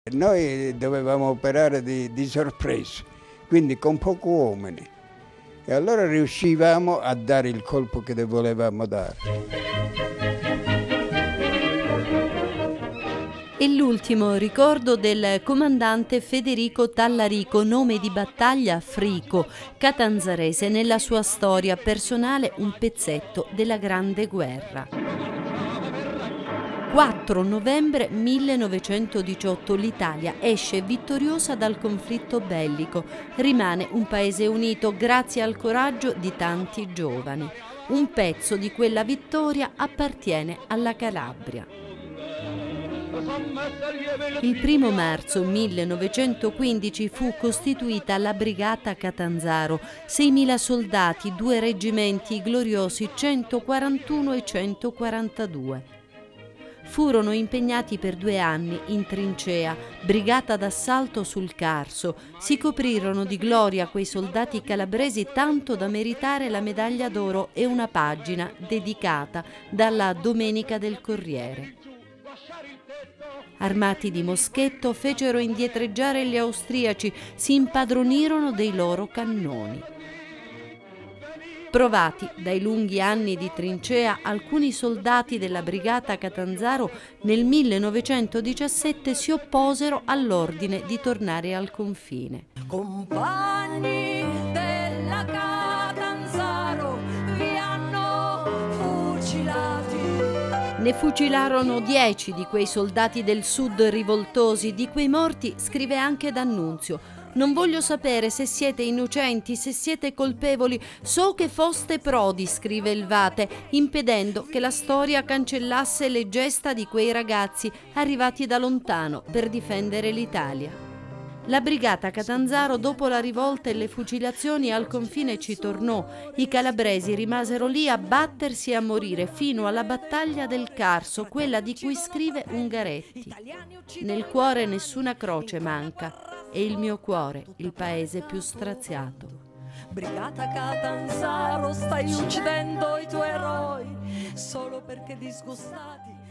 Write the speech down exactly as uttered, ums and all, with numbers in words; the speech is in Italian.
Noi dovevamo operare di, di sorpresa, quindi con pochi uomini, e allora riuscivamo a dare il colpo che volevamo dare. È l'ultimo ricordo del comandante Federico Tallarico, nome di battaglia Frico, catanzarese, nella sua storia personale un pezzetto della Grande Guerra. quattro novembre millenovecentodiciotto l'Italia esce vittoriosa dal conflitto bellico, rimane un paese unito grazie al coraggio di tanti giovani. Un pezzo di quella vittoria appartiene alla Calabria. Il primo marzo millenovecentoquindici fu costituita la Brigata Catanzaro, seimila soldati, due reggimenti gloriosi centoquarantuno e centoquarantadue. Furono impegnati per due anni in trincea, brigata d'assalto sul Carso. Si coprirono di gloria quei soldati calabresi tanto da meritare la medaglia d'oro e una pagina dedicata dalla Domenica del Corriere. Armati di moschetto fecero indietreggiare gli austriaci, si impadronirono dei loro cannoni. Provati dai lunghi anni di trincea, alcuni soldati della Brigata Catanzaro nel millenovecentodiciassette si opposero all'ordine di tornare al confine. Compagni della Catanzaro vi hanno fucilati. Ne fucilarono dieci di quei soldati del sud rivoltosi. Di quei morti scrive anche D'Annunzio: non voglio sapere se siete innocenti, se siete colpevoli, so che foste prodi, scrive il Vate, impedendo che la storia cancellasse le gesta di quei ragazzi arrivati da lontano per difendere l'Italia. La Brigata Catanzaro, dopo la rivolta e le fucilazioni al confine, ci tornò. I calabresi rimasero lì a battersi e a morire fino alla battaglia del Carso, quella di cui scrive Ungaretti. Nel cuore nessuna croce manca. E il mio cuore, il paese più straziato. Brigata Catanzaro, stai uccidendo i tuoi eroi solo perché disgustati